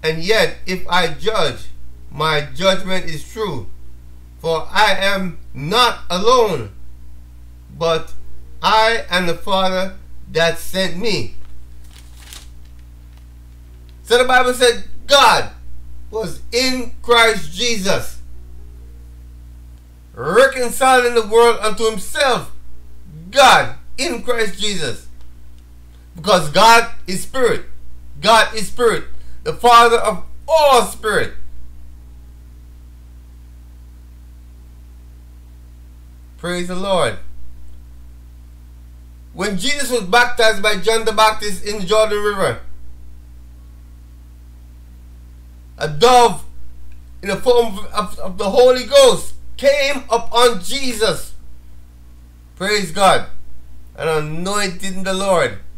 And yet, if I judge, my judgment is true. For I am not alone, but I and the Father that sent me. So the Bible said God was in Christ Jesus, reconciling the world unto himself. God in Christ Jesus. Because God is spirit. God is spirit. The Father of all spirit. Praise the Lord. When Jesus was baptized by John the Baptist in the Jordan River, a dove in the form of the Holy Ghost came upon Jesus. Praise God. And anointed the Lord.